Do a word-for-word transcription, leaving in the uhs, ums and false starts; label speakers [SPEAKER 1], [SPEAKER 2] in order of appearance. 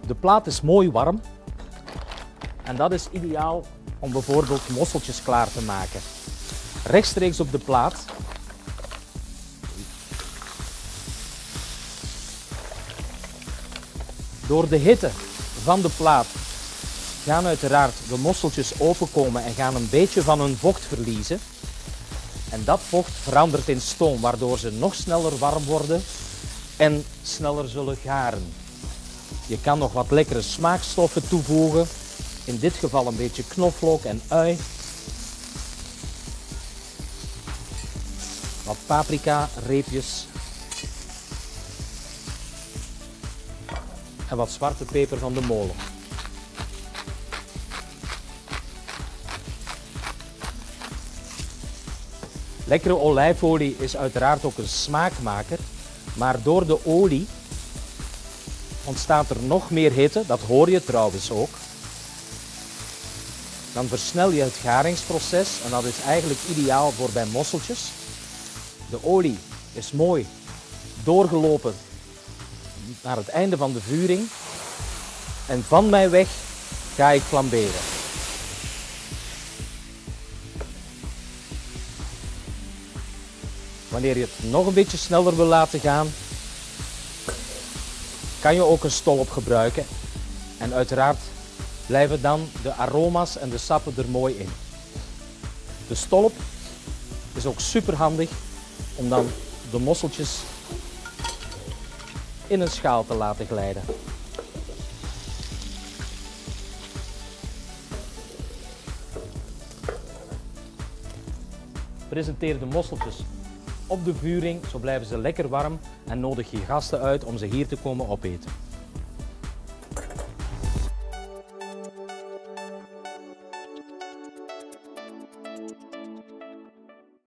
[SPEAKER 1] De plaat is mooi warm en dat is ideaal om bijvoorbeeld mosseltjes klaar te maken. Rechtstreeks op de plaat. Door de hitte van de plaat gaan uiteraard de mosseltjes openkomen en gaan een beetje van hun vocht verliezen. En dat vocht verandert in stoom, waardoor ze nog sneller warm worden en sneller zullen garen. Je kan nog wat lekkere smaakstoffen toevoegen. In dit geval een beetje knoflook en ui. Wat paprika, reepjes. En wat zwarte peper van de molen. Lekkere olijfolie is uiteraard ook een smaakmaker, maar door de olie ontstaat er nog meer hitte, dat hoor je trouwens ook. Dan versnel je het garingsproces en dat is eigenlijk ideaal voor bij mosseltjes. De olie is mooi doorgelopen naar het einde van de vuring en van mij weg ga ik flamberen. Wanneer je het nog een beetje sneller wil laten gaan, kan je ook een stolp gebruiken. En uiteraard blijven dan de aroma's en de sappen er mooi in. De stolp is ook super handig om dan de mosseltjes in een schaal te laten glijden. Presenteer de mosseltjes op de vuring, zo blijven ze lekker warm en nodig je gasten uit om ze hier te komen opeten.